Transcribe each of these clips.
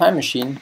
Time Machine.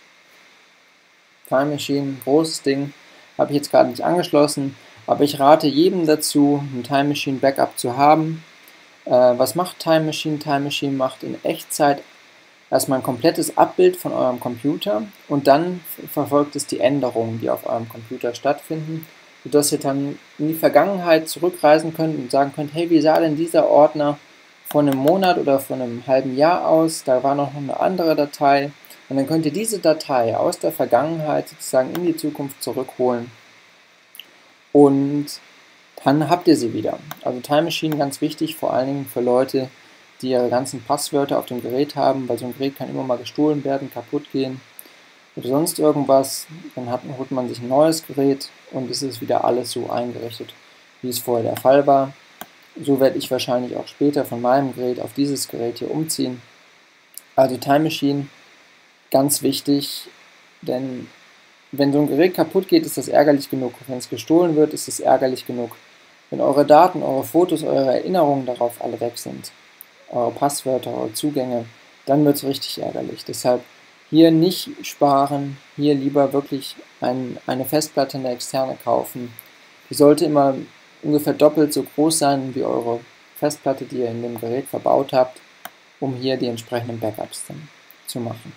Time Machine, großes Ding, habe ich jetzt gerade nicht angeschlossen, aber ich rate jedem dazu, ein Time Machine Backup zu haben. Was macht Time Machine? Time Machine macht in Echtzeit erstmal ein komplettes Abbild von eurem Computer und dann verfolgt es die Änderungen, die auf eurem Computer stattfinden, sodass ihr dann in die Vergangenheit zurückreisen könnt und sagen könnt, hey, wie sah denn dieser Ordner von einem Monat oder von einem halben Jahr aus? Da war noch eine andere Datei. Und dann könnt ihr diese Datei aus der Vergangenheit sozusagen in die Zukunft zurückholen und dann habt ihr sie wieder. Also Time Machine ganz wichtig, vor allen Dingen für Leute, die ihre ganzen Passwörter auf dem Gerät haben, weil so ein Gerät kann immer mal gestohlen werden, kaputt gehen oder sonst irgendwas. Dann holt man sich ein neues Gerät und es ist wieder alles so eingerichtet, wie es vorher der Fall war. So werde ich wahrscheinlich auch später von meinem Gerät auf dieses Gerät hier umziehen. Also Time Machine, ganz wichtig, denn wenn so ein Gerät kaputt geht, ist das ärgerlich genug. Wenn es gestohlen wird, ist es ärgerlich genug. Wenn eure Daten, eure Fotos, eure Erinnerungen darauf alle weg sind, eure Passwörter, eure Zugänge, dann wird es richtig ärgerlich. Deshalb hier nicht sparen, hier lieber wirklich eine Festplatte, eine externe kaufen. Die sollte immer ungefähr doppelt so groß sein wie eure Festplatte, die ihr in dem Gerät verbaut habt, um hier die entsprechenden Backups dann zu machen.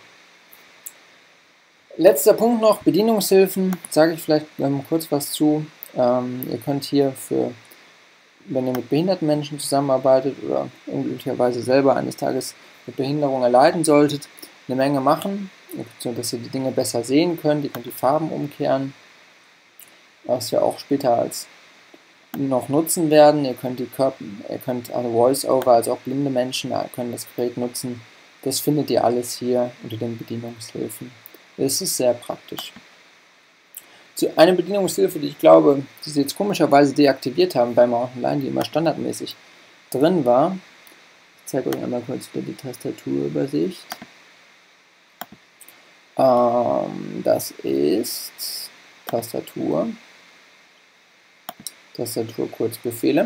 Letzter Punkt noch, Bedienungshilfen, sage ich vielleicht kurz was zu. Ihr könnt hier wenn ihr mit behinderten Menschen zusammenarbeitet oder unglücklicherweise selber eines Tages mit Behinderung erleiden solltet, eine Menge machen, sodass ihr die Dinge besser sehen könnt. Ihr könnt die Farben umkehren, was wir auch später als noch nutzen werden. Ihr könnt alle Voice-Over, also auch blinde Menschen können das Gerät nutzen. Das findet ihr alles hier unter den Bedienungshilfen. Es ist sehr praktisch. Eine Bedienungshilfe, die ich glaube, die sie jetzt komischerweise deaktiviert haben bei Mountain Lion, die immer standardmäßig drin war. Ich zeige euch einmal kurz wieder die Tastaturübersicht. Das ist Tastaturkurzbefehle.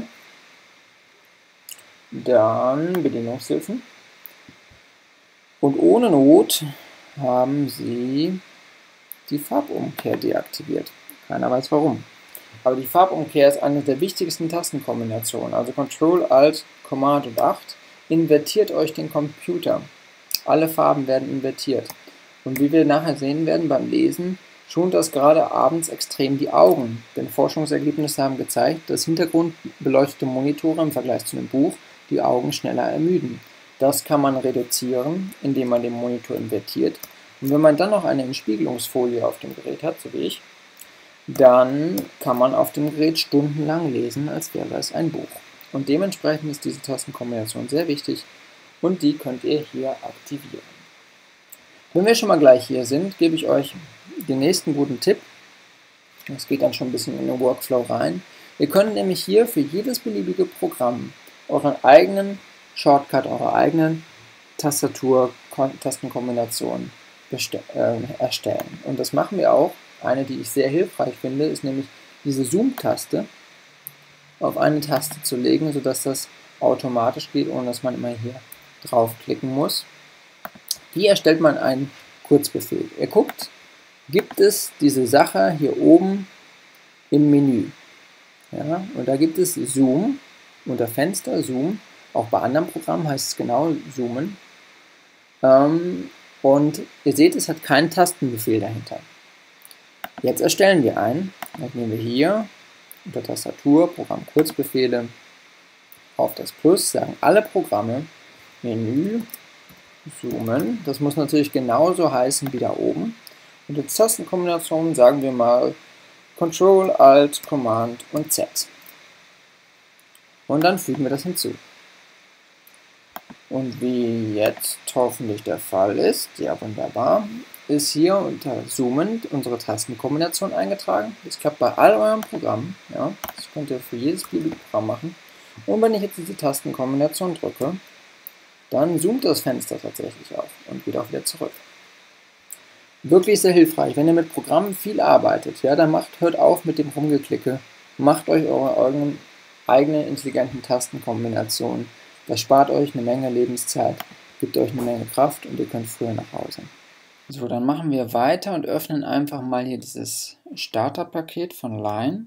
Dann Bedienungshilfen. Und ohne Not haben sie die Farbumkehr deaktiviert. Keiner weiß warum. Aber die Farbumkehr ist eine der wichtigsten Tastenkombinationen. Also Ctrl, Alt, Command und 8 invertiert euch den Computer. Alle Farben werden invertiert. Und wie wir nachher sehen werden beim Lesen, schont das gerade abends extrem die Augen. Denn Forschungsergebnisse haben gezeigt, dass hintergrundbeleuchtete Monitore im Vergleich zu einem Buch die Augen schneller ermüden. Das kann man reduzieren, indem man den Monitor invertiert. Und wenn man dann noch eine Entspiegelungsfolie auf dem Gerät hat, so wie ich, dann kann man auf dem Gerät stundenlang lesen, als wäre es ein Buch. Und dementsprechend ist diese Tastenkombination sehr wichtig und die könnt ihr hier aktivieren. Wenn wir schon mal gleich hier sind, gebe ich euch den nächsten guten Tipp. Das geht dann schon ein bisschen in den Workflow rein. Ihr könnt nämlich hier für jedes beliebige Programm euren eigenen Shortcut, eure eigenen Tastenkombinationen erstellen. Und das machen wir auch. Eine, die ich sehr hilfreich finde, ist nämlich diese Zoom-Taste auf eine Taste zu legen, sodass das automatisch geht, ohne dass man immer hier draufklicken muss. Wie erstellt man einen Kurzbefehl? Ihr guckt, gibt es diese Sache hier oben im Menü. Ja, und da gibt es Zoom, unter Fenster, Zoom. Auch bei anderen Programmen heißt es genau Zoomen. Und ihr seht, es hat keinen Tastenbefehl dahinter. Jetzt erstellen wir einen. Dann nehmen wir hier unter Tastatur, Programm Kurzbefehle, auf das Plus, sagen alle Programme, Menü, Zoomen. Das muss natürlich genauso heißen wie da oben. Und als Tastenkombination sagen wir mal Ctrl, Alt, Command und Z. Und dann fügen wir das hinzu. Und wie jetzt hoffentlich der Fall ist, ja wunderbar, ist hier unter Zoomen unsere Tastenkombination eingetragen. Das klappt bei all euren Programmen. Ja, das könnt ihr für jedes beliebige Programm machen. Und wenn ich jetzt diese Tastenkombination drücke, dann zoomt das Fenster tatsächlich auf und geht auch wieder zurück. Wirklich sehr hilfreich, wenn ihr mit Programmen viel arbeitet, ja, dann hört auf mit dem Rumgeklicke, macht euch eure eigenen intelligenten Tastenkombinationen. Das spart euch eine Menge Lebenszeit, gibt euch eine Menge Kraft und ihr könnt früher nach Hause. So, dann machen wir weiter und öffnen einfach mal hier dieses Starterpaket von Line.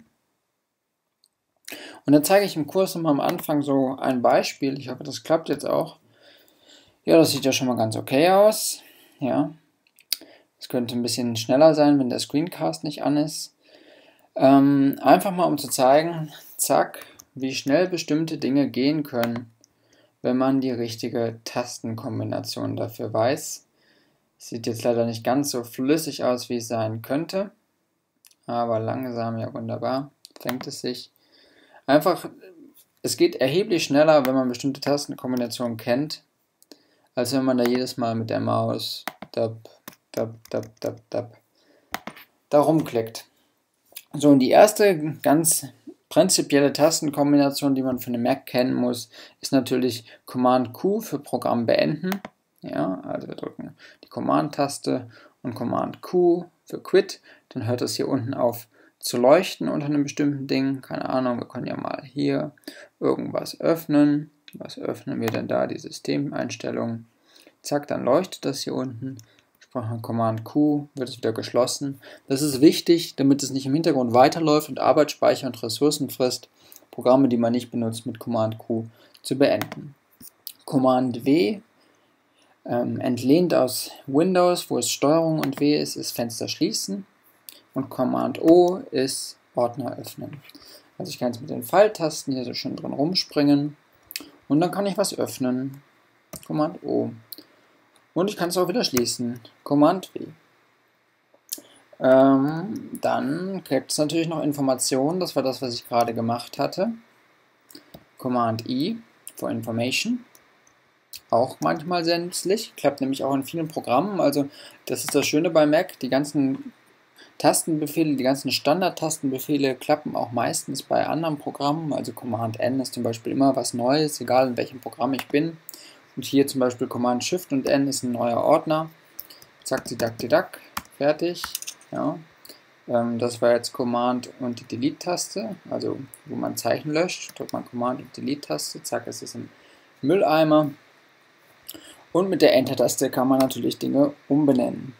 Und dann zeige ich im Kurs nochmal am Anfang so ein Beispiel. Ich hoffe, das klappt jetzt auch. Ja, das sieht ja schon mal ganz okay aus. Ja, es könnte ein bisschen schneller sein, wenn der Screencast nicht an ist. Einfach mal, um zu zeigen, zack, wie schnell bestimmte Dinge gehen können, wenn man die richtige Tastenkombination dafür weiß. Sieht jetzt leider nicht ganz so flüssig aus, wie es sein könnte, aber langsam, ja wunderbar, fängt es sich. Einfach, es geht erheblich schneller, wenn man bestimmte Tastenkombinationen kennt, als wenn man da jedes Mal mit der Maus da rumklickt. So, und die erste ganz prinzipielle Tastenkombination, die man für den Mac kennen muss, ist natürlich Command Q für Programm beenden. Ja, also wir drücken die Command-Taste und Command Q für Quit. Dann hört es hier unten auf zu leuchten unter einem bestimmten Ding. Keine Ahnung, wir können ja mal hier irgendwas öffnen. Was öffnen wir denn da? Die Systemeinstellungen. Zack, dann leuchtet das hier unten. Command Q wird es wieder geschlossen. Das ist wichtig, damit es nicht im Hintergrund weiterläuft und Arbeitsspeicher und Ressourcen frisst, Programme, die man nicht benutzt, mit Command Q zu beenden. Command W, entlehnt aus Windows, wo es Steuerung und W ist Fenster schließen. Und Command O ist Ordner öffnen. Also ich kann jetzt mit den Pfeiltasten hier so schön drin rumspringen. Und dann kann ich was öffnen. Command O. Und ich kann es auch wieder schließen. Command W. Dann gibt es natürlich noch Informationen. Das war das, was ich gerade gemacht hatte. Command I for Information. Auch manchmal sehr nützlich. Klappt nämlich auch in vielen Programmen. Also das ist das Schöne bei Mac. Die ganzen Tastenbefehle, die ganzen Standard-Tastenbefehle klappen auch meistens bei anderen Programmen. Also Command N ist zum Beispiel immer was Neues, egal in welchem Programm ich bin. Und hier zum Beispiel Command Shift und N ist ein neuer Ordner. Zack, zidack, fertig. Ja. Das war jetzt Command und die Delete-Taste, also wo man Zeichen löscht. Drückt man Command und Delete-Taste, zack, ist es im Mülleimer. Und mit der Enter-Taste kann man natürlich Dinge umbenennen.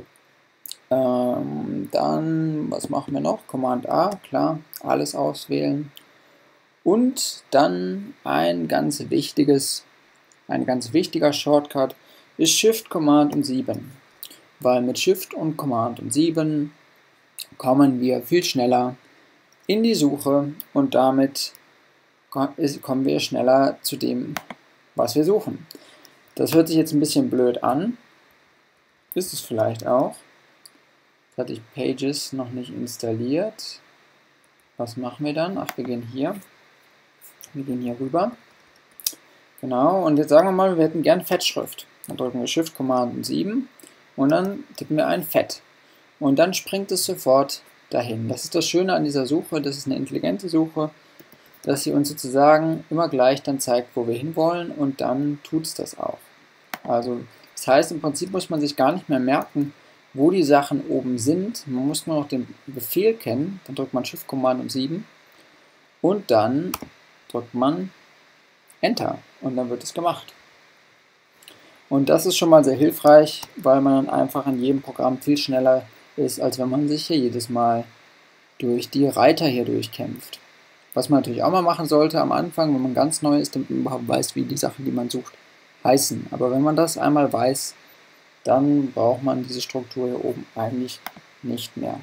Dann, was machen wir noch? Command A, klar, alles auswählen. Und dann ein ganz wichtiger Shortcut ist Shift, Command und 7. Weil mit Shift und Command und 7 kommen wir viel schneller in die Suche und damit kommen wir schneller zu dem, was wir suchen. Das hört sich jetzt ein bisschen blöd an. Ist es vielleicht auch. Jetzt hatte ich Pages noch nicht installiert. Was machen wir dann? Ach, wir gehen hier. Wir gehen hier rüber. Genau, und jetzt sagen wir mal, wir hätten gern Fettschrift. Dann drücken wir Shift, Command und 7 und dann tippen wir ein Fett. Und dann springt es sofort dahin. Das ist das Schöne an dieser Suche, das ist eine intelligente Suche, dass sie uns sozusagen immer gleich dann zeigt, wo wir hinwollen und dann tut es das auch. Also das heißt, im Prinzip muss man sich gar nicht mehr merken, wo die Sachen oben sind. Man muss nur noch den Befehl kennen, dann drückt man Shift, Command und 7 und dann drückt man Enter und dann wird es gemacht. Und das ist schon mal sehr hilfreich, weil man dann einfach in jedem Programm viel schneller ist, als wenn man sich hier jedes Mal durch die Reiter hier durchkämpft. Was man natürlich auch mal machen sollte am Anfang, wenn man ganz neu ist, damit man überhaupt weiß, wie die Sachen, die man sucht, heißen. Aber wenn man das einmal weiß, dann braucht man diese Struktur hier oben eigentlich nicht mehr.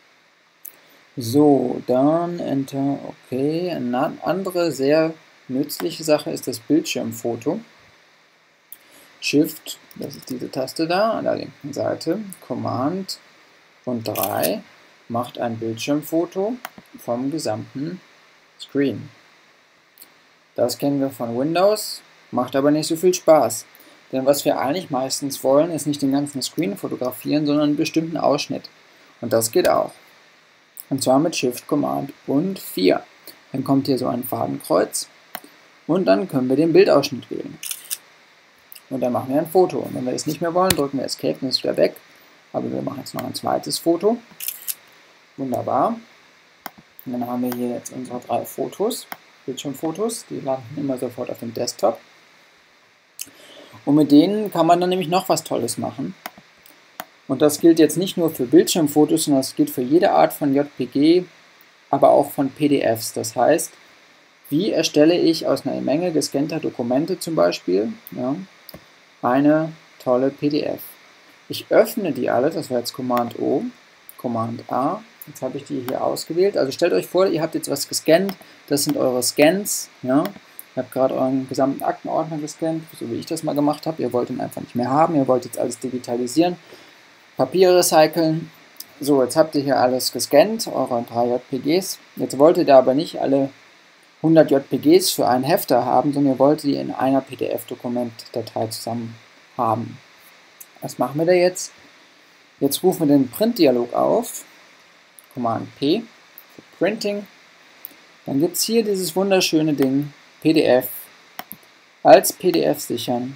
So, dann Enter, okay. Eine andere sehr nützliche Sache ist das Bildschirmfoto. Shift, das ist diese Taste da an der linken Seite, Command und 3 macht ein Bildschirmfoto vom gesamten Screen. Das kennen wir von Windows, macht aber nicht so viel Spaß. Denn was wir eigentlich meistens wollen, ist nicht den ganzen Screen fotografieren, sondern einen bestimmten Ausschnitt. Und das geht auch. Und zwar mit Shift, Command und 4. Dann kommt hier so ein Fadenkreuz und dann können wir den Bildausschnitt wählen. Und dann machen wir ein Foto. Und wenn wir das nicht mehr wollen, drücken wir Escape und ist wieder weg. Aber wir machen jetzt noch ein zweites Foto. Wunderbar. Und dann haben wir hier jetzt unsere 3 Fotos, Bildschirmfotos. Die landen immer sofort auf dem Desktop. Und mit denen kann man dann nämlich noch was Tolles machen. Und das gilt jetzt nicht nur für Bildschirmfotos, sondern das gilt für jede Art von JPG, aber auch von PDFs. Das heißt, wie erstelle ich aus einer Menge gescannter Dokumente zum Beispiel eine tolle PDF? Ich öffne die alle, das war jetzt Command O, Command A, jetzt habe ich die hier ausgewählt. Also stellt euch vor, ihr habt jetzt was gescannt, das sind eure Scans. Ja? Ihr habt gerade euren gesamten Aktenordner gescannt, so wie ich das mal gemacht habe. Ihr wollt ihn einfach nicht mehr haben, ihr wollt jetzt alles digitalisieren, Papier recyceln. So, jetzt habt ihr hier alles gescannt, eure 3 JPGs. Jetzt wollt ihr da aber nicht alle 100 JPGs für einen Hefter haben, sondern ihr wollt die in einer PDF-Dokumentdatei zusammen haben. Was machen wir da jetzt? Jetzt rufen wir den Print-Dialog auf, Command P für Printing. Dann gibt es hier dieses wunderschöne Ding, PDF, als PDF sichern.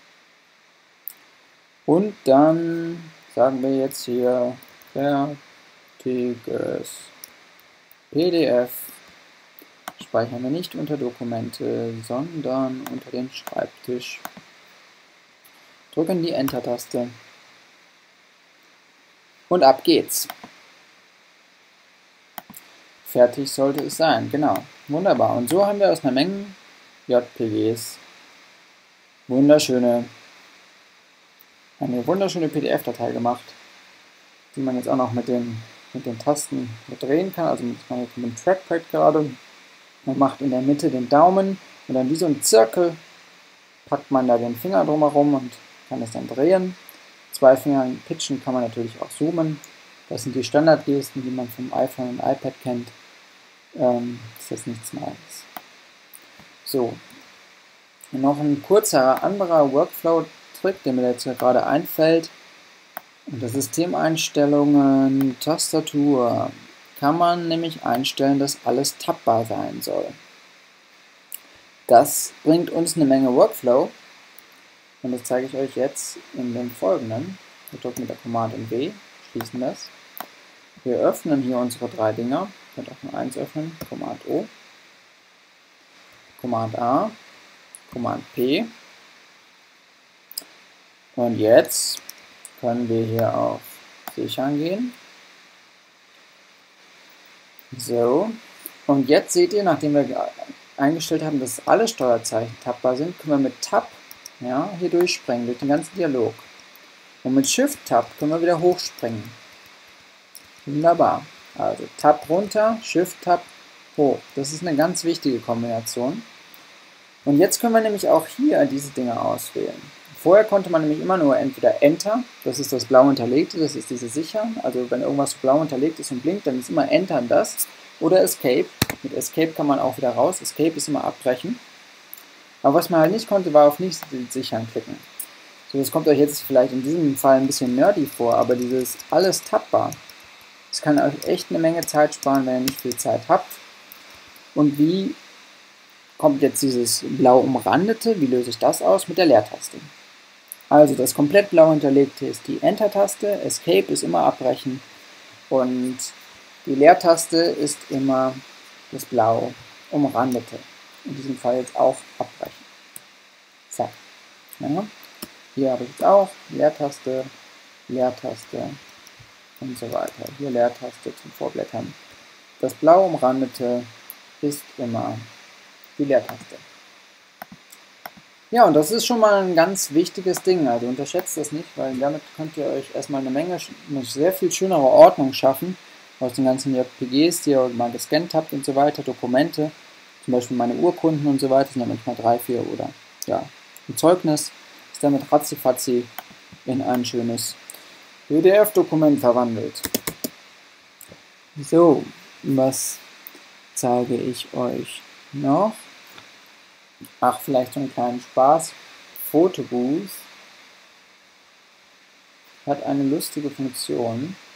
Und dann sagen wir jetzt hier fertiges PDF. Speichern wir nicht unter Dokumente, sondern unter den Schreibtisch. Drücken die Enter-Taste. Und ab geht's. Fertig sollte es sein, genau. Wunderbar. Und so haben wir aus einer Menge JPGs eine wunderschöne PDF-Datei gemacht, die man jetzt auch noch mit den Tasten drehen kann. Also mit dem Trackpad gerade. Man macht in der Mitte den Daumen und dann wie so ein Zirkel packt man da den Finger drumherum und kann es dann drehen. 2 Fingern pitchen kann man natürlich auch zoomen. Das sind die Standardgesten, die man vom iPhone und iPad kennt. Das ist jetzt nichts Neues. So, noch ein kurzer anderer Workflow-Trick, der mir jetzt gerade einfällt. Unter Systemeinstellungen, Tastatur kann man nämlich einstellen, dass alles tappbar sein soll. Das bringt uns eine Menge Workflow und das zeige ich euch jetzt in dem folgenden. Wir drücken mit der Command und W, schließen das. Wir öffnen hier unsere 3 Dinger. Ihr könnt auch nur eins öffnen, Command O, Command A, Command P. Und jetzt können wir hier auf Sichern gehen. So, und jetzt seht ihr, nachdem wir eingestellt haben, dass alle Steuerzeichen tappbar sind, können wir mit Tab hier durchspringen, durch den ganzen Dialog. Und mit Shift-Tab können wir wieder hochspringen. Wunderbar. Also Tab runter, Shift-Tab hoch. Das ist eine ganz wichtige Kombination. Und jetzt können wir nämlich auch hier diese Dinge auswählen. Vorher konnte man nämlich immer nur entweder Enter, das ist das blau unterlegte, das ist diese Sichern. Also wenn irgendwas blau unterlegt ist und blinkt, dann ist immer Enter das. Oder Escape. Mit Escape kann man auch wieder raus. Escape ist immer abbrechen. Aber was man halt nicht konnte, war auf nicht sichern klicken. So, das kommt euch jetzt vielleicht in diesem Fall ein bisschen nerdy vor, aber dieses alles tappbar, das kann euch echt eine Menge Zeit sparen, wenn ihr nicht viel Zeit habt. Und wie kommt jetzt dieses blau umrandete, wie löse ich das aus? Mit der Leertaste. Also das komplett blau hinterlegte ist die Enter-Taste, Escape ist immer abbrechen und die Leertaste ist immer das blau umrandete. In diesem Fall jetzt auch abbrechen. Zack. Ja. Hier habe ich jetzt auch Leertaste, Leertaste und so weiter. Hier Leertaste zum Vorblättern. Das blau umrandete ist immer die Leertaste. Ja, und das ist schon mal ein ganz wichtiges Ding, also unterschätzt das nicht, weil damit könnt ihr euch erstmal eine sehr viel schönere Ordnung schaffen aus den ganzen JPGs, die ihr mal gescannt habt und so weiter, Dokumente, zum Beispiel meine Urkunden und so weiter, sind ja manchmal 3, 4 oder ja, ein Zeugnis, ist damit ratzifatzi in ein schönes PDF-Dokument verwandelt. So, was zeige ich euch noch? Ach, vielleicht so einen kleinen Spaß. Photobooth hat eine lustige Funktion.